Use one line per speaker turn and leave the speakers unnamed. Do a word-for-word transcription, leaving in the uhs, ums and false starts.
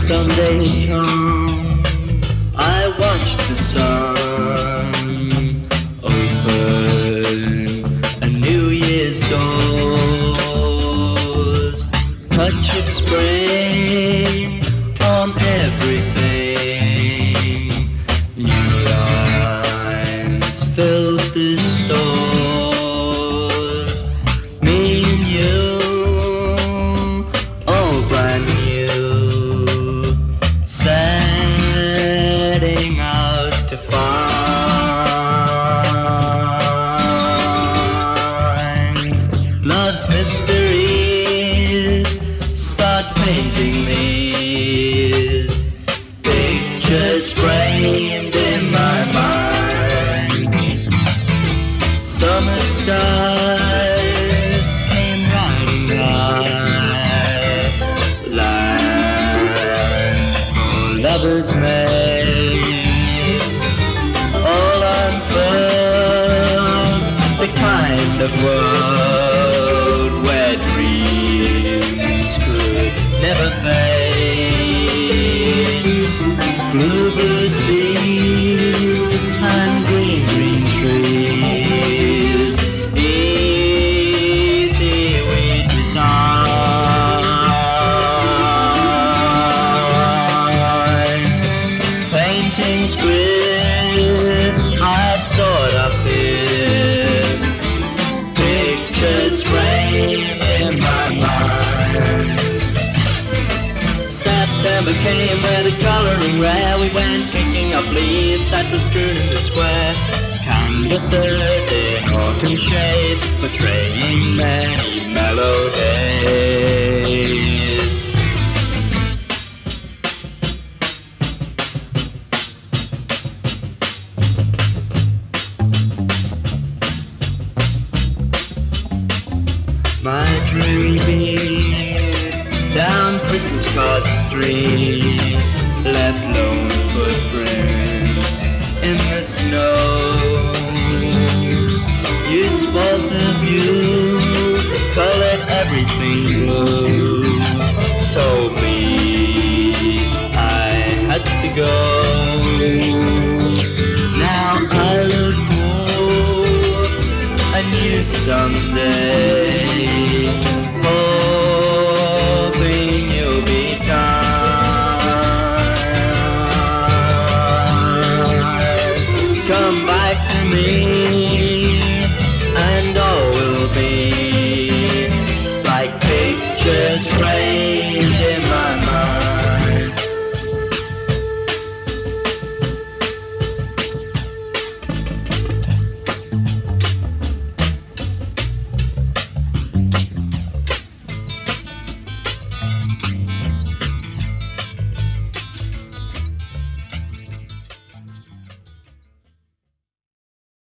Someday come, I watched the sun open a New Year's doors, touch of spring on everything, new lines filled the stores, me and you, all brand new. Setting out to find love's mysteries, start painting these pictures framed in my mind. Summer skies came riding high, lovers made, all unfurled, the kind of world where dreams could never fade. Blue, blue seas and green, green trees, easy we design. Painting script I've stored up here, pictures framed in my mind. September came with a colouring rare, we went picking up leaves that were strewn in the square. Canvases in autumn shades, portraying many mellow days. My dreaming down Christmas card street left lone footprints in the snow. You'd spoiled the view, colored everything blue, told me I had to go. Now I look for a new someday, hoping you'll be kind. Come back to me, and all will be like pictures framed